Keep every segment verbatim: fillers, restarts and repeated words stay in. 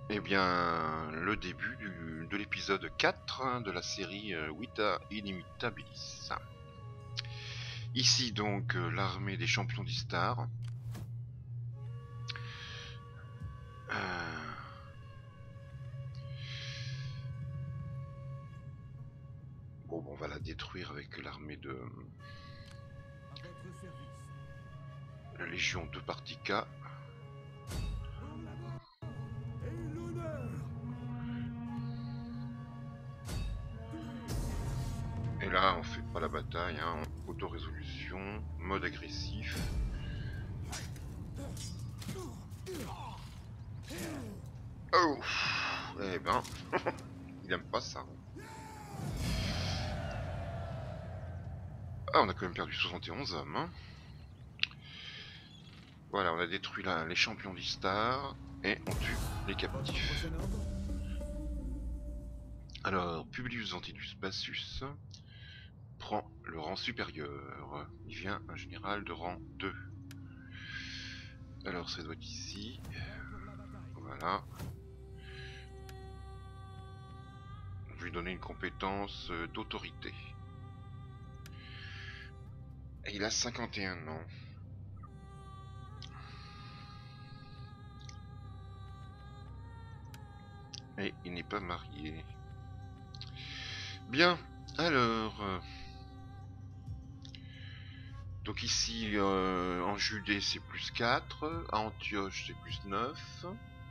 Eh bien, le début du, de l'épisode quatre hein, de la série euh, Vita Inimitabilis. Ici donc euh, l'armée des champions d'Istar. Euh... Bon, bon, on va la détruire avec l'armée de la Légion de Partica. Et là, on fait pas la bataille, hein, auto-résolution, mode agressif. Oh, eh ben, il aime pas ça. Ah, on a quand même perdu soixante et onze hommes. Hein. Voilà, on a détruit la, les champions d'Istar et on tue les captifs. Alors, Publius Antidus Bassus prend le rang supérieur. Il vient un général de rang deux. Alors, ça doit être ici. Voilà. Je vais lui donner une compétence d'autorité. Et il a cinquante et un ans. Et il n'est pas marié. Bien, alors... Euh, donc ici, euh, en Judée, c'est plus quatre. À Antioche, c'est plus neuf.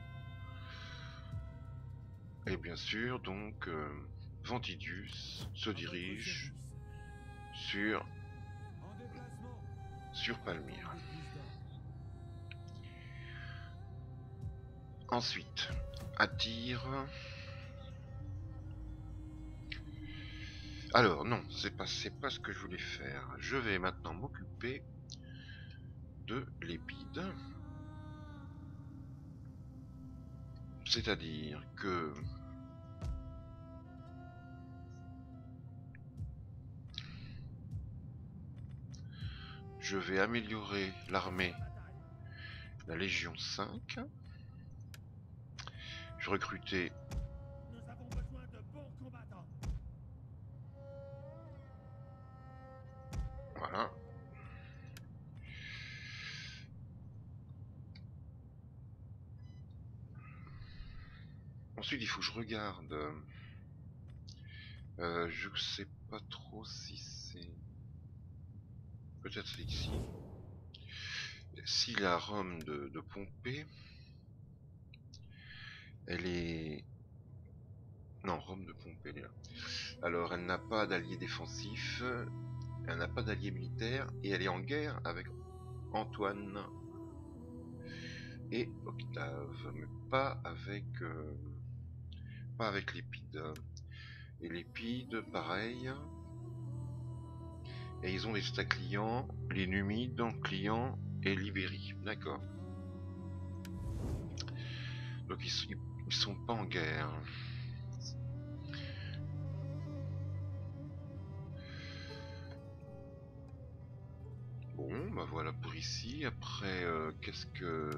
Et bien sûr, donc, euh, Ventidius se dirige sur, sur Palmyre. Ensuite, Attire... Alors non, c'est pas, c'est pas ce que je voulais faire. Je vais maintenant m'occuper de l'Épide. C'est-à-dire que je vais améliorer l'armée de la Légion cinq. Je vais recruter voilà. Ensuite, il faut que je regarde. Euh, je sais pas trop si c'est... Peut-être c'est ici. Si la Rome de, de Pompée, elle est... Non, Rome de Pompée, elle est là. Alors, elle n'a pas d'allié défensif, elle n'a pas d'allié militaire, et elle est en guerre avec Antoine et Octave, mais pas avec... Euh... pas avec l'Épide. Et l'Épide, pareil. Et ils ont les états clients, les Numides, clients et l'Ibérie. D'accord. Donc ils, ils sont pas en guerre. Bon, bah voilà pour ici. Après, euh, qu'est-ce que...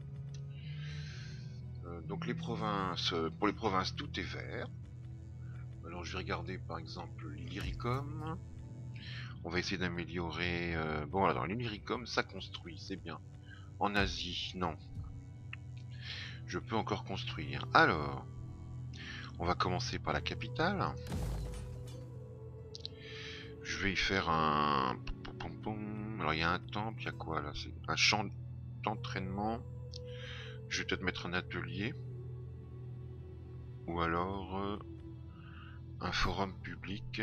Euh, donc les provinces... Pour les provinces, tout est vert. Alors je vais regarder par exemple l'Illyricum. On va essayer d'améliorer... Euh... Bon, alors l'Illyricum, ça construit, c'est bien. En Asie, non. Je peux encore construire. Alors, on va commencer par la capitale. Je vais y faire un... Alors il y a un temple, il y a quoi là? C'est un champ d'entraînement. Je vais peut-être mettre un atelier. Ou alors euh, un forum public.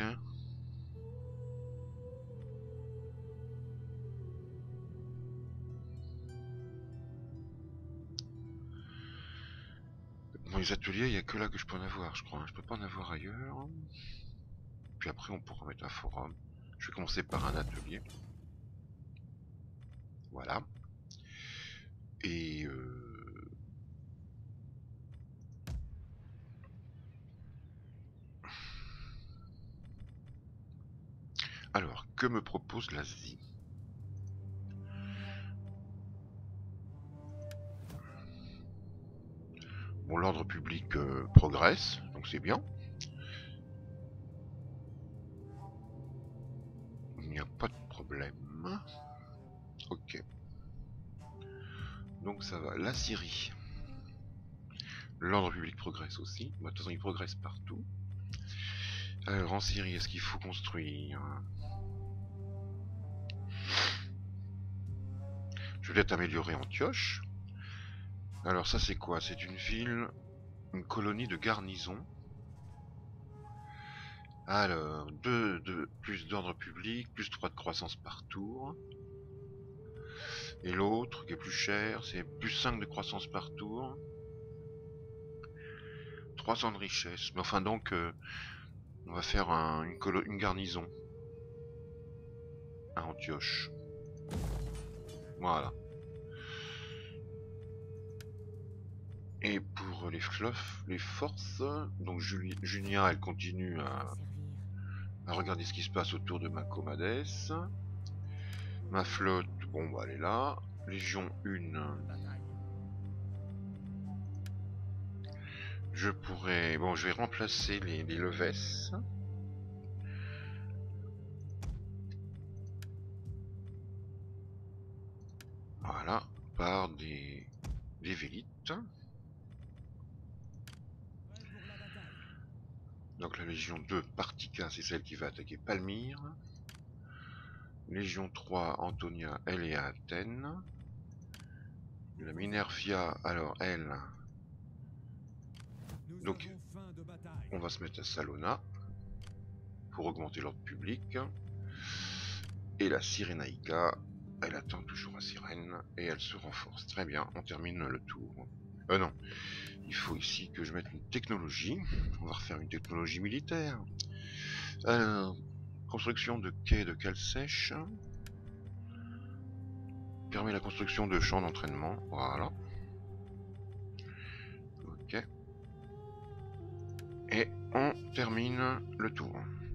Bon, les ateliers, il n'y a que là que je peux en avoir, je crois. Je peux pas en avoir ailleurs. Puis après, on pourra mettre un forum. Je vais commencer par un atelier. Voilà. Et... Euh... Alors, que me propose l'Asie? Bon, l'ordre public euh, progresse, donc c'est bien. Il n'y a pas de problème. Ok. Donc ça va. La Syrie. L'ordre public progresse aussi. Bah, de toute façon, il progresse partout. Alors, en Syrie, est-ce qu'il faut construire? Je vais peut-être améliorer Antioche. Alors, ça, c'est quoi? C'est une ville, une colonie de garnison. Alors, deux de plus d'ordre public, plus trois de croissance par tour. Et l'autre, qui est plus cher, c'est plus cinq de croissance par tour. trois cents de richesse. Mais enfin, donc, euh, on va faire un, une, une garnison à Antioche. Voilà. Et pour les fluffs, les forces, donc Juli Junia, elle continue à, à regarder ce qui se passe autour de Macomades. Ma flotte, bon bah elle est là. Légion un. Je pourrais... Bon, je vais remplacer les, les Leves. Voilà, par des, des Vélites. Donc la Légion deux, Partica, c'est celle qui va attaquer Palmyre. Légion trois, Antonia, elle est à Athènes. La Minervia, alors elle... Donc, on va se mettre à Salona pour augmenter l'ordre public. Et la Cyrénaïca, elle attend toujours à Cyrène et elle se renforce. Très bien, on termine le tour. Euh non, il faut ici que je mette une technologie. On va refaire une technologie militaire. Alors, construction de quais de cale sèche. Permet la construction de champs d'entraînement. Voilà. Ok. Et on termine le tour.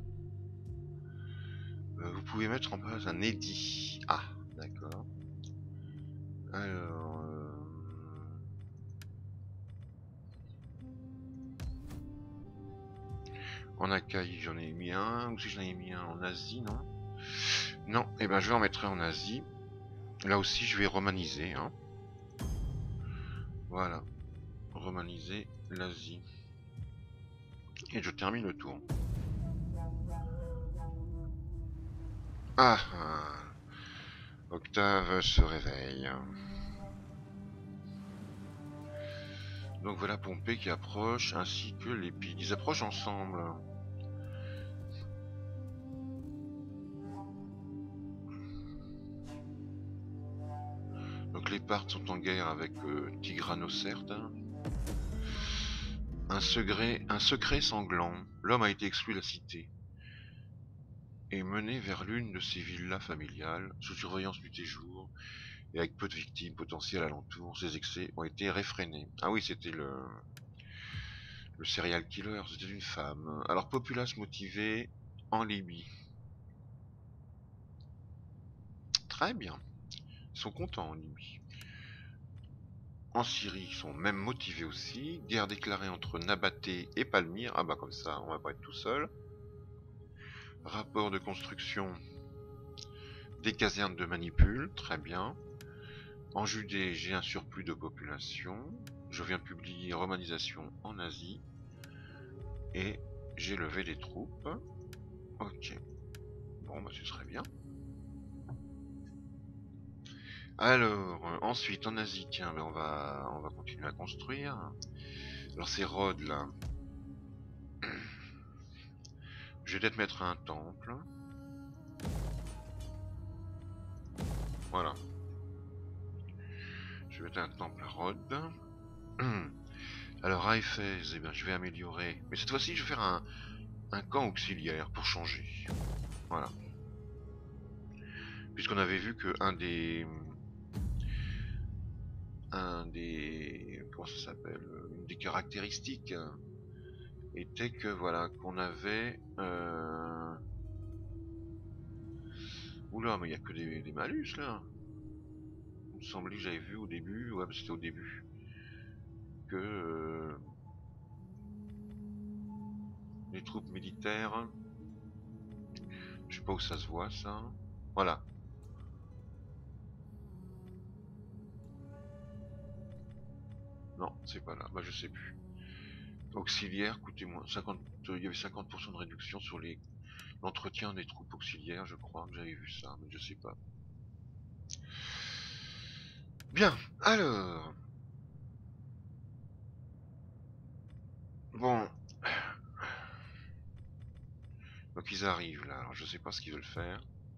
Euh, vous pouvez mettre en place un édit. Ah, d'accord. Alors... Euh... En Achaïe, j'en ai mis un. Ou si j'en ai mis un en Asie, non? Non, et eh ben je vais en mettre un en Asie. Là aussi, je vais romaniser. Hein. Voilà. Romaniser l'Asie. Et je termine le tour. Ah, ah. Octave se réveille. Donc voilà Pompée qui approche, ainsi que les piles. Ils approchent ensemble. Donc les Parthes sont en guerre avec euh, Tigranoserte. Un secret, un secret sanglant. L'homme a été exclu de la cité et mené vers l'une de ses villas familiales, sous surveillance nuit et jour, et avec peu de victimes potentielles alentour. Ses excès ont été réfrénés. Ah oui, c'était le... Le serial killer, c'était une femme. Alors, populace motivée en Libye. Très bien. Ils sont contents en Libye. En Syrie, ils sont même motivés aussi. Guerre déclarée entre Nabaté et Palmyre. Ah bah comme ça, on va pas être tout seul. Rapport de construction des casernes de Manipule. Très bien. En Judée, j'ai un surplus de population. Je viens publier romanisation en Asie. Et j'ai levé des troupes. Ok. Bon, bah ce serait bien. Alors, euh, ensuite en Asie, tiens, ben on va on va continuer à construire. Alors ces Rhodes là, je vais peut-être mettre un temple. Voilà. Je vais mettre un temple à Rhodes. Alors à Éphèse, eh bien, je vais améliorer. Mais cette fois-ci, je vais faire un, un camp auxiliaire pour changer. Voilà. Puisqu'on avait vu que un des un des comment ça s'appelle, une des caractéristiques était que voilà qu'on avait euh... oula, mais il y a que des, des malus là. Il me semblait que j'avais vu au début, ouais, c'était au début, que euh, les troupes militaires, je sais pas où ça se voit ça, voilà. Non, c'est pas là, bah je sais plus. Auxiliaires, coûtez-moi cinquante, il y avait cinquante pour cent de réduction sur les l'entretien des troupes auxiliaires, je crois que j'avais vu ça, mais je sais pas. Bien, alors... Bon... Donc ils arrivent là, alors je sais pas ce qu'ils veulent faire.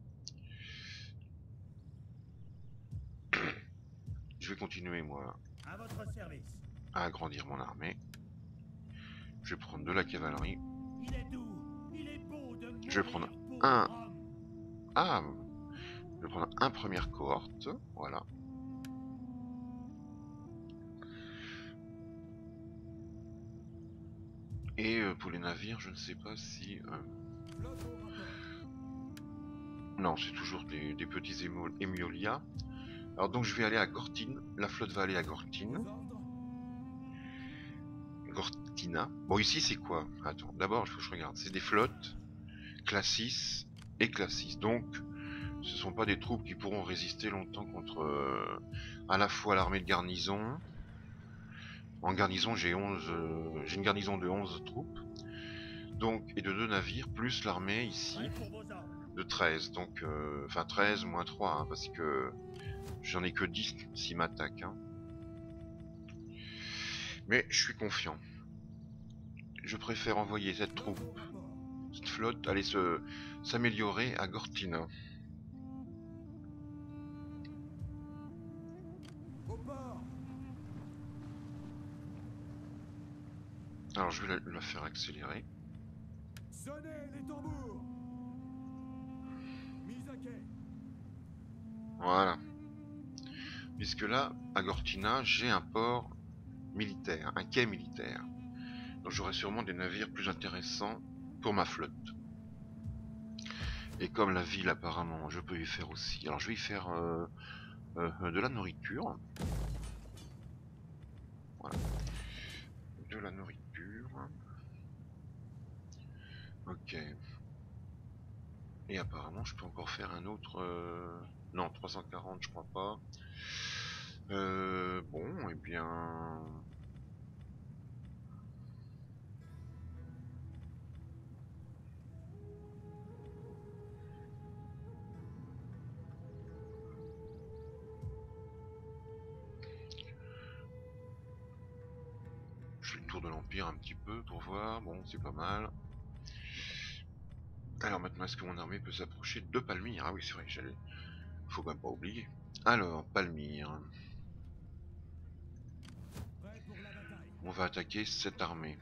Je vais continuer moi À votre service. à agrandir mon armée. Je vais prendre de la cavalerie. Il est doux, il est beau de Je vais prendre mourir un... pour Rome. Ah, je vais prendre un première cohorte, voilà. Et euh, pour les navires, je ne sais pas si... Euh... Non, c'est toujours des, des petits émiolia. Alors donc je vais aller à Gortine, la flotte va aller à Gortine. Gortina. Bon ici c'est quoi? Attends, d'abord il faut que je regarde. C'est des flottes, classe six et classe six. Donc ce sont pas des troupes qui pourront résister longtemps contre euh, à la fois l'armée de garnison. En garnison j'ai onze, euh, j'ai une garnison de onze troupes. Donc, et de deux navires, plus l'armée ici de treize. Donc, euh, enfin treize moins trois, hein, parce que j'en ai que dix s'ils m'attaquent. Hein. Mais je suis confiant. Je préfère envoyer cette troupe, cette flotte, aller se s'améliorer à Gortina. Alors je vais la, la faire accélérer. Sonnez les tambours. Mise à quai. Voilà. Puisque là, à Gortina, j'ai un port militaire, un quai militaire. Donc j'aurai sûrement des navires plus intéressants pour ma flotte. Et comme la ville apparemment, je peux y faire aussi. Alors je vais y faire euh, euh, de la nourriture. Voilà. De la nourriture. Ok. Et apparemment je peux encore faire un autre... Euh... Non, trois cent quarante je crois pas. Euh, bon, et eh bien... Je fais le tour de l'Empire un petit peu pour voir. Bon, c'est pas mal. Alors maintenant, est-ce que mon armée peut s'approcher de Palmyre? Ah oui, c'est vrai, j'allais... Faut même pas oublier. Alors, Palmyre. On va attaquer cette armée.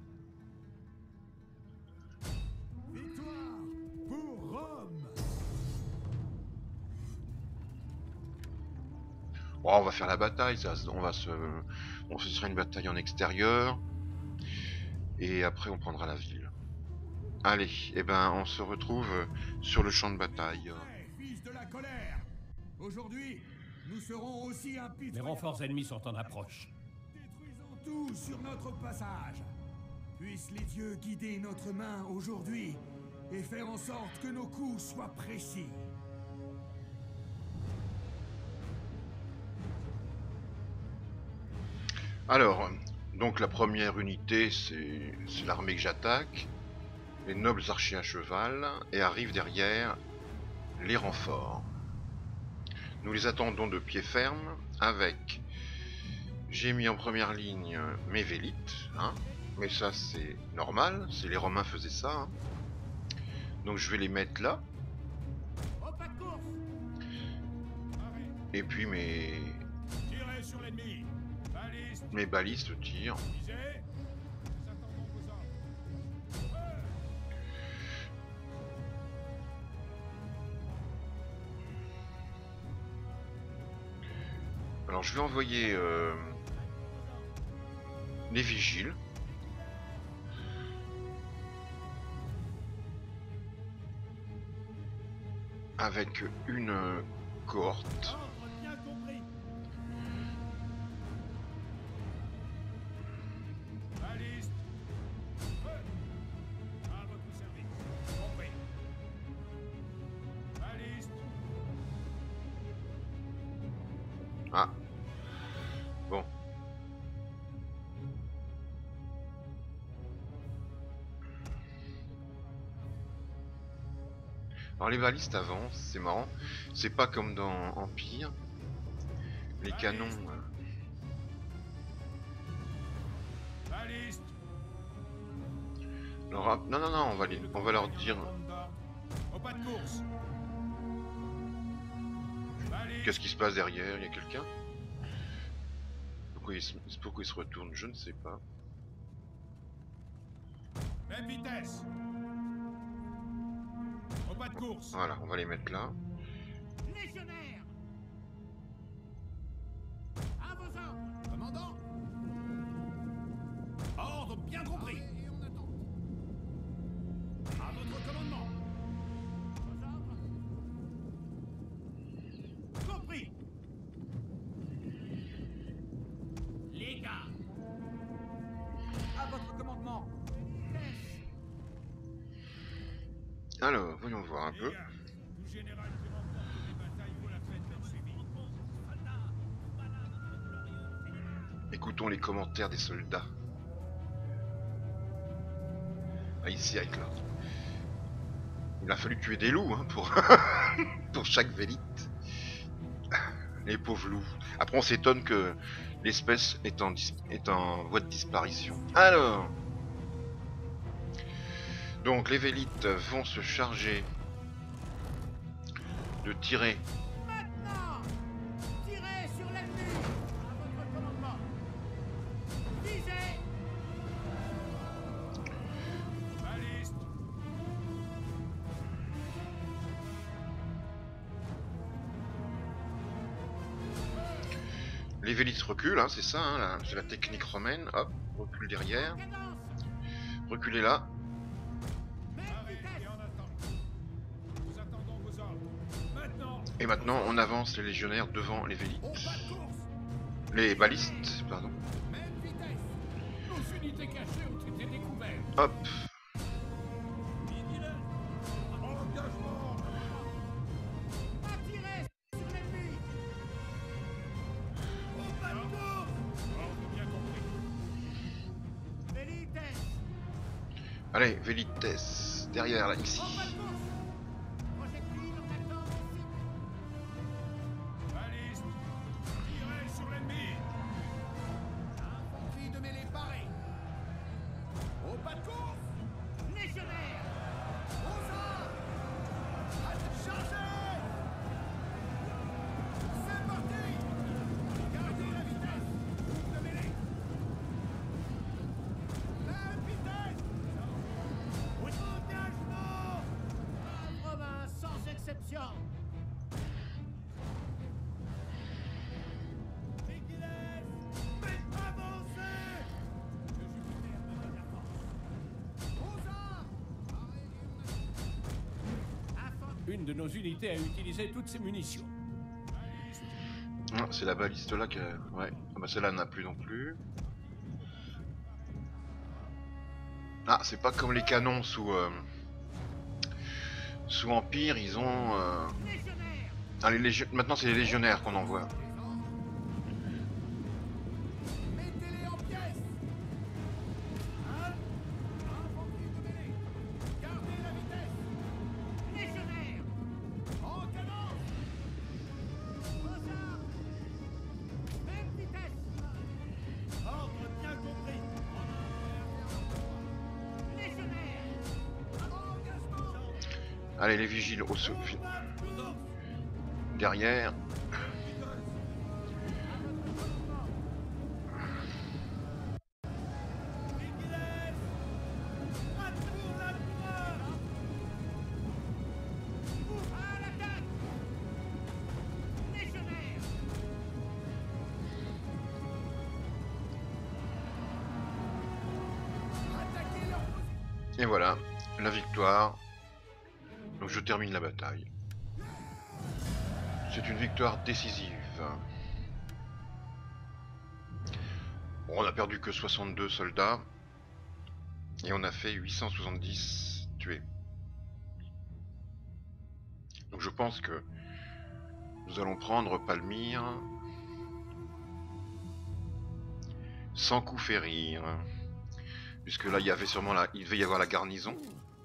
Victoire pour Rome. Oh, on va faire la bataille, ça, on va se... On ce sera une bataille en extérieur. Et après, on prendra la ville. Allez, et eh ben, on se retrouve sur le champ de bataille. Hey, fils de la colère. Aujourd'hui, nous serons aussi impitoyables. Les renforts ennemis sont en approche. Détruisons tout sur notre passage. Puissent les dieux guider notre main aujourd'hui et faire en sorte que nos coups soient précis. Alors, donc la première unité, c'est l'armée que j'attaque. Les nobles archers à cheval, et arrivent derrière les renforts. Nous les attendons de pied ferme avec... J'ai mis en première ligne mes vélites, hein, mais ça c'est normal, c'est les Romains faisaient ça. Hein. Donc je vais les mettre là. Et puis mes... Mes balistes tirent. Alors je vais envoyer euh, les vigiles. Avec une cohorte. Bon. Alors les balistes avancent, c'est marrant. C'est pas comme dans Empire. Les canons... euh, Baliste. leur rap- Non, non, non, on va, les... on va leur dire... Au pas de course. Baliste. Qu'est-ce qui se passe derrière? Il y a quelqu'un? Pourquoi il se... Pourquoi il se retourne? Je ne sais pas. Même vitesse. Au pas de course. Voilà, on va les mettre là. Légionnaire. À vos ordres. Commandant. Ordre bien compris. Et on attend. À votre commandement. Vos ordres. Compris. Les gars. À votre commandement. Alors, voyons voir un peu. Les gars, tout général qui remporte les batailles vaut la peine d'être suivi. Écoutons les commentaires des soldats. Ah, ici, avec là. Il a fallu tuer des loups hein, pour... pour chaque vélite. Les pauvres loups. Après, on s'étonne que l'espèce est en, dis... est en voie de disparition. Alors... Donc, les vélites vont se charger de tirer. Maintenant, tirez sur l'ennemi. À votre commandement. Visez. Baliste. Les vélites reculent, hein, c'est ça, hein, là, c'est la technique romaine. Hop, recule derrière. Cadence. Reculez là. Même vitesse. En attente. Nous attendons vos ordres. Maintenant. Et maintenant, on avance les légionnaires devant les vélites. Au pas de course. Les balistes, pardon. Même vitesse. Nos unités cachées ont été découvertes. Hop. Engagement. Attirez sur l'ennemi. Au pas de course. Ordre bien compris. Vitesse. Allez, vélites, derrière, là, ici. Au pas de course. Projectile en attente de cible. Baliste. Tirez sur l'ennemi. Infanterie de mêlée parée. Au pas de course. Légionnaire. Aux armes. Chargez. C'est parti. Gardez la vitesse. Groupe de mêlée. La vitesse. Oui. Engagement. quatre-vingts sans exception. Vigilance. Faites avancer. Le Jupiter me donne la force. Aux armes. Infanterie. Une de nos unités a utilisé toutes ses munitions. Ah, c'est la baliste là qui a... Ouais. Ah bah celle-là n'a plus non plus. Ah, c'est pas comme les canons sous... euh, sous Empire, ils ont... euh, Légionnaire. Ah, les légion... Maintenant, c'est les légionnaires qu'on envoie. Mettez-les en pièces. Hein? Infanterie de mêlée. Gardez la vitesse. Légionnaire. En cadence. Aux armes. Même vitesse. Ordre bien compris. Légionnaire. Engagement. Allez, les vigiles au sou- derrière. À l'attaque. Légionnaire. Attaquez leur position. Et voilà, la victoire. Donc je termine la bataille. C'est une victoire décisive. Bon, on a perdu que soixante-deux soldats. Et on a fait huit cent soixante-dix tués. Donc je pense que nous allons prendre Palmyre. Sans coup férir. Puisque là, il y avait sûrement la... il devait y avoir la garnison.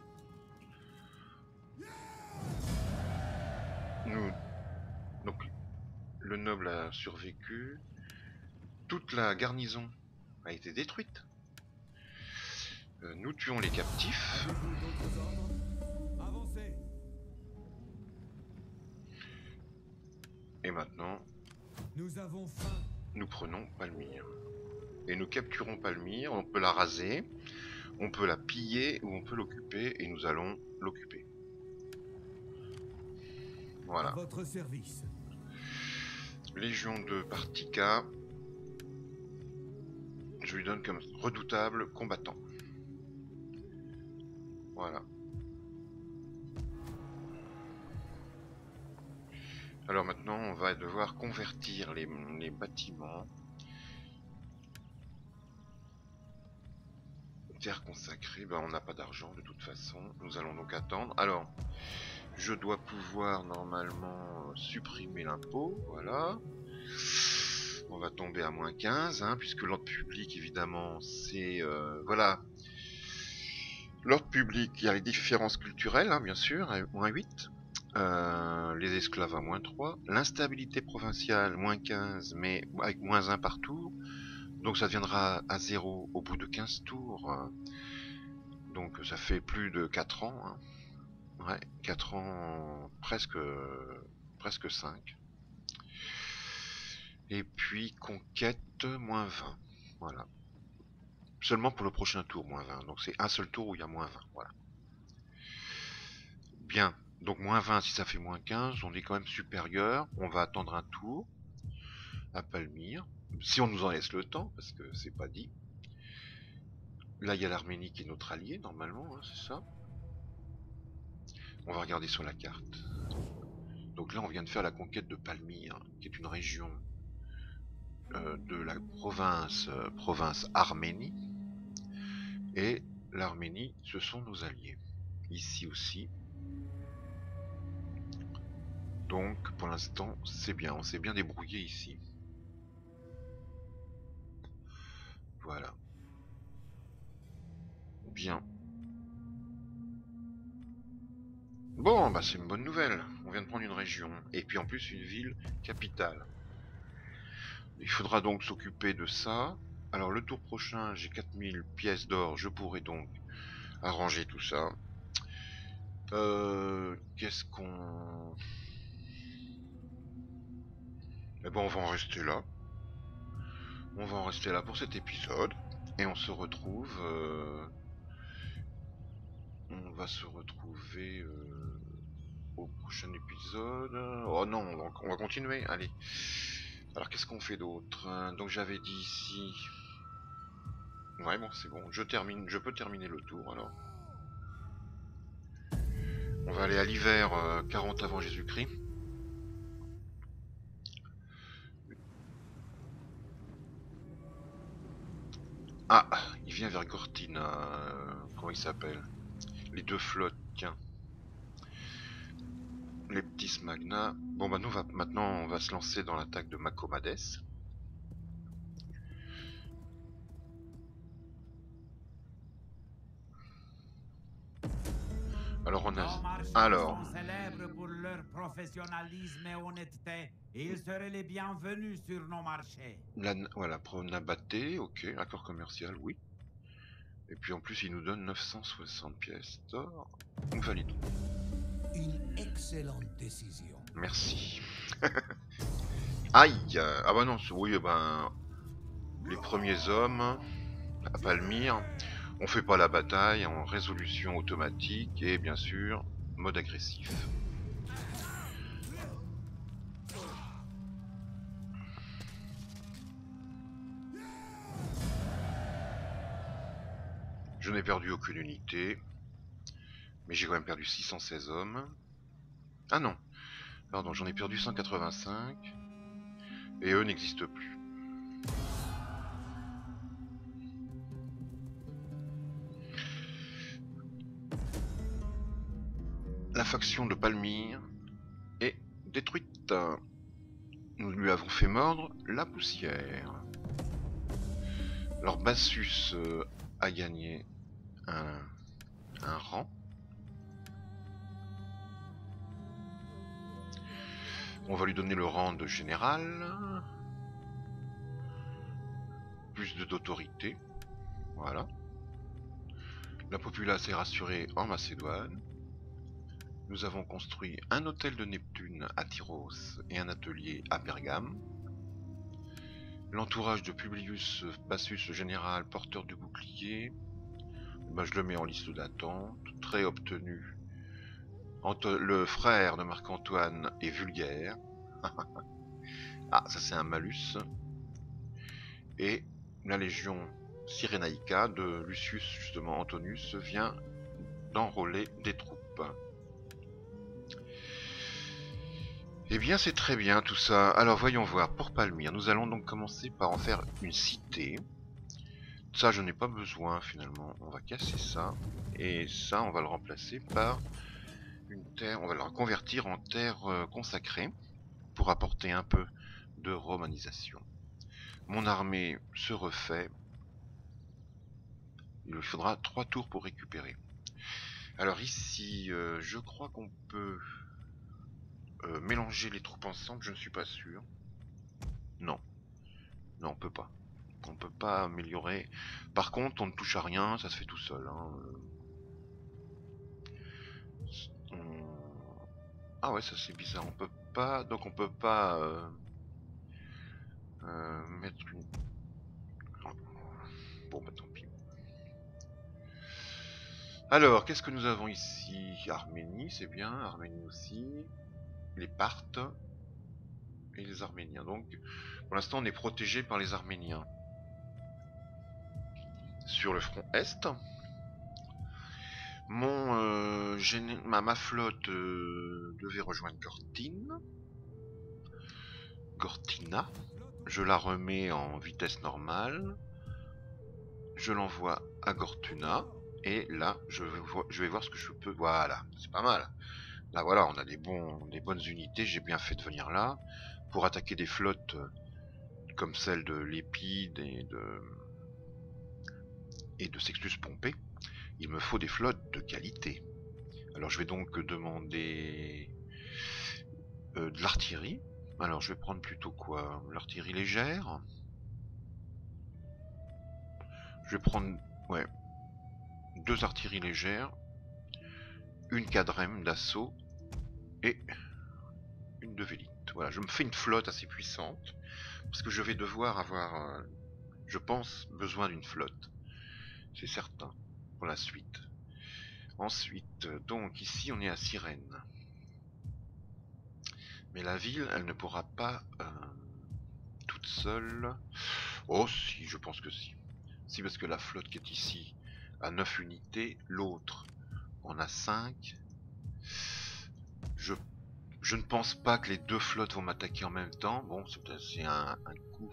Nous... Donc, le noble a survécu. Toute la garnison a été détruite. Euh, nous tuons les captifs. Et maintenant, nous avons faim. Nous prenons Palmyre. Et nous capturons Palmyre, on peut la raser, on peut la piller ou on peut l'occuper et nous allons l'occuper. Voilà. À votre service. Légion de Partika. Je lui donne comme redoutable combattant. Voilà. Alors maintenant, on va devoir convertir les, les bâtiments. Terre consacrée, ben on n'a pas d'argent de toute façon. Nous allons donc attendre. Alors, je dois pouvoir normalement supprimer l'impôt. Voilà. On va tomber à moins quinze, hein, puisque l'ordre public, évidemment, c'est... Euh, voilà. L'ordre public, il y a les différences culturelles, hein, bien sûr, à moins huit. Euh, les esclaves à moins trois. L'instabilité provinciale, moins quinze, mais avec moins un par tour. Donc ça deviendra à zéro au bout de quinze tours. Donc ça fait plus de quatre ans. Hein. Ouais, quatre ans, presque, presque cinq. Et puis conquête, moins vingt. Voilà. Seulement pour le prochain tour, moins vingt. Donc c'est un seul tour où il y a moins vingt. Voilà. Bien. Donc moins vingt, si ça fait moins quinze, on est quand même supérieur. On va attendre un tour à Palmyre. Si on nous en laisse le temps, parce que c'est pas dit. Là, il y a l'Arménie qui est notre allié, normalement, hein, c'est ça. On va regarder sur la carte. Donc là, on vient de faire la conquête de Palmyre, qui est une région euh, de la province, euh, province Arménie. Et l'Arménie, ce sont nos alliés. Ici aussi. Donc, pour l'instant, c'est bien. On s'est bien débrouillé ici. Voilà. Bien. Bon, bah c'est une bonne nouvelle. On vient de prendre une région. Et puis en plus une ville capitale. Il faudra donc s'occuper de ça. Alors le tour prochain, j'ai quatre mille pièces d'or. Je pourrai donc arranger tout ça. Euh, Qu'est-ce qu'on... Eh ben on va en rester là. On va en rester là pour cet épisode. Et on se retrouve... Euh... On va se retrouver euh, au prochain épisode. Oh non, on va, on va continuer. Allez. Alors qu'est-ce qu'on fait d'autre? Donc j'avais dit ici. Ouais bon c'est bon. Je termine. Je peux terminer le tour alors. On va aller à l'hiver euh, quarante avant Jésus-Christ. Ah, il vient vers Gortina. Euh, comment il s'appelle? Les deux flottes, tiens. Les petits Smagna. Bon bah nous va, maintenant on va se lancer dans l'attaque de Macomades. Alors on a... Alors... sont célèbres pour leur professionnalisme et honnêteté. Ils seraient les bienvenus sur nos marchés. La, voilà, Pronabaté, ok, accord commercial, oui. Et puis en plus il nous donne neuf cent soixante pièces d'or. Nous validons. Une excellente décision. Merci. Aïe. Ah bah non, oui, ben... Les premiers hommes à Palmyre, on fait pas la bataille en résolution automatique et bien sûr, mode agressif. Je n'ai perdu aucune unité, mais j'ai quand même perdu six cent seize hommes. Ah non, pardon, j'en ai perdu cent quatre-vingt-cinq, et eux n'existent plus. La faction de Palmyre est détruite. Nous lui avons fait mordre la poussière. Alors Bassus euh, a gagné un, un rang. On va lui donner le rang de général. Plus de d'autorité. Voilà. La populace est rassurée en Macédoine. Nous avons construit un hôtel de Neptune à Tyros et un atelier à Pergame. L'entourage de Publius Bassus, général, porteur du bouclier. Ben, je le mets en liste d'attente. Très obtenu. Anto le frère de Marc-Antoine est vulgaire. Ah, ça c'est un malus. Et la légion Cyrénaïca de Lucius, justement Antonius, vient d'enrôler des troupes. Eh bien, c'est très bien tout ça. Alors, voyons voir. Pour Palmyre, nous allons donc commencer par en faire une cité. Ça, je n'ai pas besoin, finalement. On va casser ça. Et ça, on va le remplacer par une terre... On va le reconvertir en terre euh, consacrée pour apporter un peu de romanisation. Mon armée se refait. Il lui faudra trois tours pour récupérer. Alors ici, euh, je crois qu'on peut... Euh, mélanger les troupes ensemble, je ne suis pas sûr. Non. Non, on peut pas. On peut pas améliorer. Par contre, on ne touche à rien, ça se fait tout seul. Hein. On... Ah ouais, ça c'est bizarre. On peut pas... Donc on peut pas... Euh... Euh, mettre une... Bon, bah tant pis. Alors, qu'est-ce que nous avons ici? Arménie, c'est bien. Arménie aussi. Les Parthes et les Arméniens. Donc, pour l'instant, on est protégé par les Arméniens. Sur le front Est, mon euh, ma, ma flotte euh, devait rejoindre Gortine. Gortina. Je la remets en vitesse normale. Je l'envoie à Gortuna. Et là, je vais, je vais voir ce que je peux... Voilà, c'est pas mal. Là voilà, on a des, bons, des bonnes unités, j'ai bien fait de venir là, pour attaquer des flottes comme celle de Lépide et de, et de Sextus Pompée. Il me faut des flottes de qualité. Alors je vais donc demander euh, de l'artillerie. Alors je vais prendre plutôt quoi? L'artillerie légère. Je vais prendre, ouais, deux artilleries légères. Une quadrème d'assaut et une de vélite. Voilà, je me fais une flotte assez puissante parce que je vais devoir avoir, euh, je pense, besoin d'une flotte. C'est certain pour la suite. Ensuite, donc ici on est à Cyrène. Mais la ville, elle ne pourra pas euh, toute seule. Oh si, je pense que si. Si, parce que la flotte qui est ici a neuf unités, l'autre on a cinq. Je, je ne pense pas que les deux flottes vont m'attaquer en même temps. Bon, c'est un, un coup.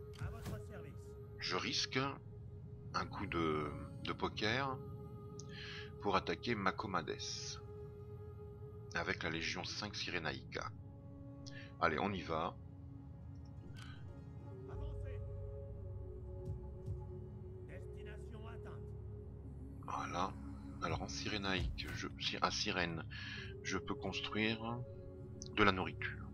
Je risque un coup de, de poker pour attaquer Macomades avec la légion cinq Cyrénaïca. Allez, on y va. Voilà. Alors en Cyrénaïque, je, à Cyrène, je peux construire de la nourriture.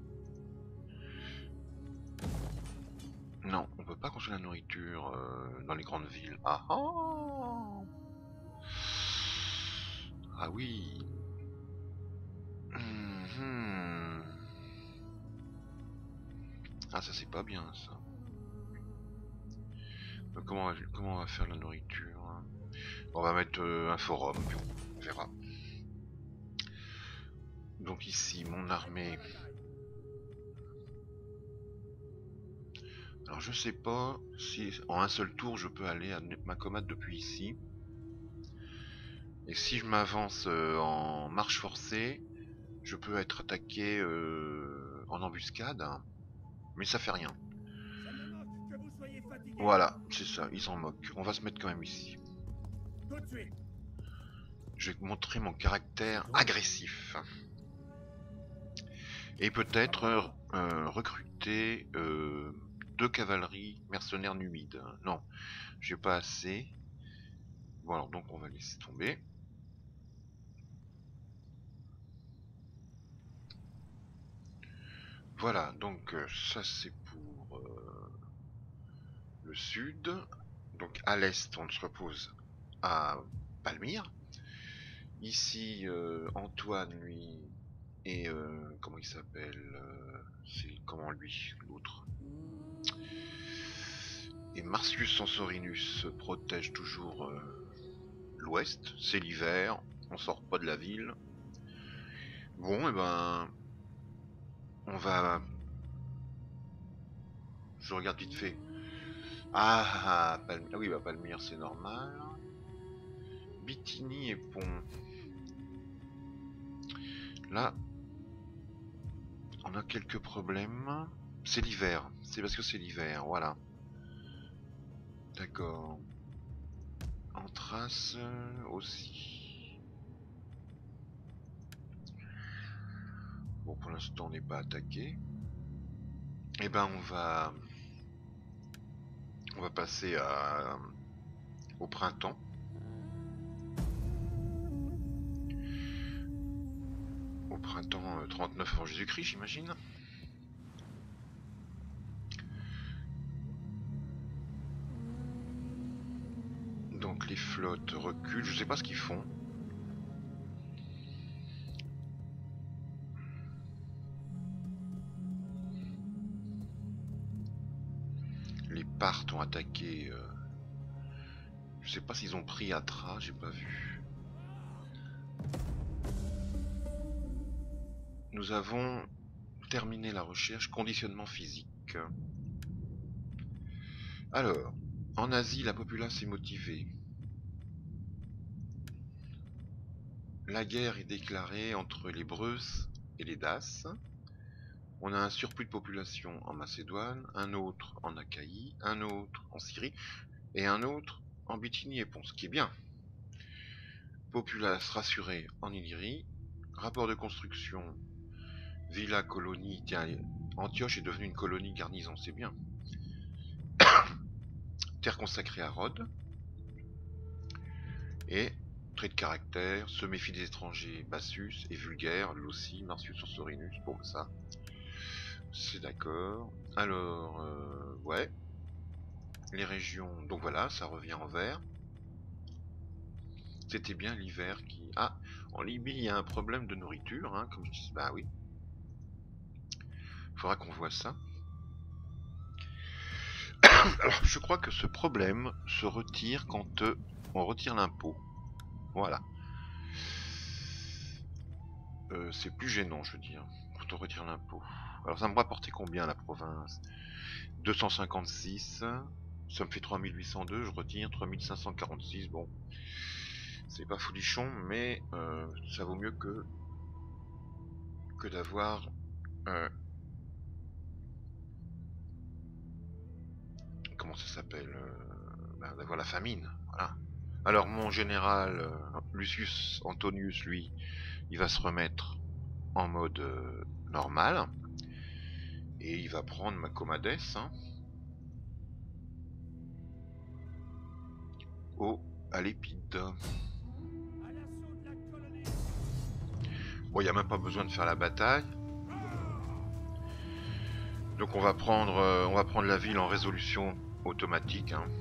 Non, on peut pas construire la nourriture euh, dans les grandes villes. Ah ah, ah oui. Mmh. Ah ça c'est pas bien ça. Donc, comment, on va, comment on va faire la nourriture? On va mettre euh, un forum, puis on verra. Donc ici, mon armée. Alors je sais pas si en un seul tour je peux aller à Macomate depuis ici. Et si je m'avance euh, en marche forcée, je peux être attaqué euh, en embuscade. Mais ça fait rien. Voilà, c'est ça, ils s'en moquent. On va se mettre quand même ici. Je vais montrer mon caractère agressif. Et peut-être euh, recruter euh, deux cavaleries mercenaires numides. Non, j'ai pas assez. Bon alors donc on va laisser tomber. Voilà, donc euh, ça c'est pour euh, le sud. Donc à l'est on se repose à Palmyre. Ici euh, Antoine lui et euh, comment il s'appelle euh, c'est comment lui l'autre et Marcius Censorinus protège toujours euh, l'ouest. C'est l'hiver, on sort pas de la ville. Bon et ben on va, je regarde vite fait. Ah, ah, Palmyre. Ah oui, bah Palmyre c'est normal. Bithynie et Pont. Là, on a quelques problèmes. C'est l'hiver. C'est parce que c'est l'hiver, voilà. D'accord. Antras euh, aussi. Bon, pour l'instant, on n'est pas attaqué. Et ben, on va, on va passer à, au printemps. Au printemps euh, trente-neuf avant Jésus-Christ, j'imagine. Donc les flottes reculent, je sais pas ce qu'ils font. Les Parthes ont attaqué. Euh... Je sais pas s'ils ont pris Atra, j'ai pas vu. Nous avons terminé la recherche conditionnement physique. Alors, en Asie, la populace est motivée. La guerre est déclarée entre les Breuses et les Daces. On a un surplus de population en Macédoine, un autre en Achaïe, un autre en Syrie et un autre en Bithynie et Pont, ce qui est bien. Populace rassurée en Illyrie. Rapport de construction, villa, colonie. Tiens, Antioche est devenue une colonie garnison, c'est bien. Terre consacrée à Rhodes. Et trait de caractère, se méfie des étrangers, Bassus, et vulgaire, lui aussi, Marcius Censorinus, bon ça, c'est d'accord. Alors, euh, ouais, les régions, donc voilà, ça revient en vert. C'était bien l'hiver qui... Ah, en Libye, il y a un problème de nourriture, hein, comme je dis, bah oui. Faudra qu'on voit ça. Alors, je crois que ce problème se retire quand euh, on retire l'impôt. Voilà. Euh, c'est plus gênant, je veux dire, quand on retire l'impôt. Alors, ça me rapportait combien la province? deux cent cinquante-six. Ça me fait trois mille huit cent deux, je retire trois mille cinq cent quarante-six. Bon, c'est pas folichon, mais euh, ça vaut mieux que que d'avoir euh, comment ça s'appelle euh, ben, d'avoir la famine. Voilà. Alors mon général euh, Lucius Antonius, lui, il va se remettre en mode euh, normal et il va prendre ma Commades hein, au à l'épide. Bon, il n'y a même pas besoin de faire la bataille. Donc on va prendre euh, on va prendre la ville en résolution automatique. Hein.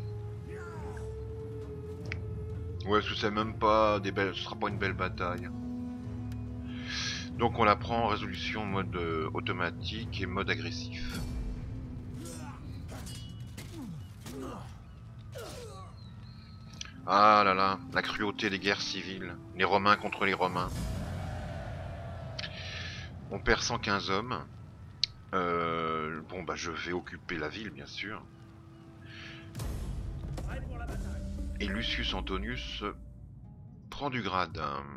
Ouais, ce c'est même pas des belles, ce sera pas une belle bataille. Donc on la prend en résolution mode euh, automatique et mode agressif. Ah là là, la cruauté des guerres civiles, les Romains contre les Romains. On perd cent quinze hommes. Euh, bon bah je vais occuper la ville bien sûr. Et Lucius Antonius prend du grade.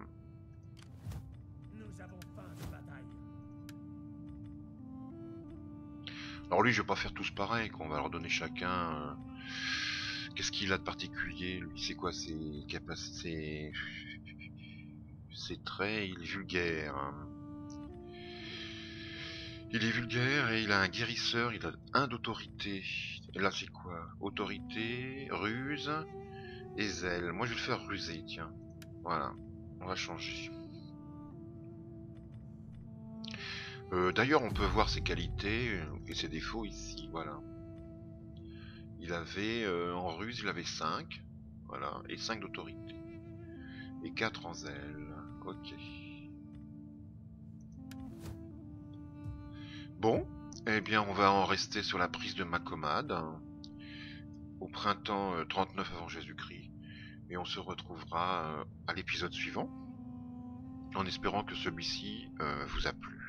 Alors lui je vais pas faire tous pareil, qu'on va leur donner chacun... Euh, qu'est-ce qu'il a de particulier? Lui c'est quoi ses capacités? Ses traits, il est vulgaire. Il est vulgaire et il a un guérisseur, il a un d'autorité. Et là c'est quoi? Autorité, ruse et zèle. Moi je vais le faire ruser, tiens. Voilà, on va changer. Euh, D'ailleurs on peut voir ses qualités et ses défauts ici, voilà. Il avait, euh, en ruse il avait cinq, voilà, et cinq d'autorité. Et quatre en zèle, ok. Bon, eh bien on va en rester sur la prise de Macomad, hein, au printemps euh, trente-neuf avant Jésus-Christ. Et on se retrouvera euh, à l'épisode suivant, en espérant que celui-ci euh, vous a plu.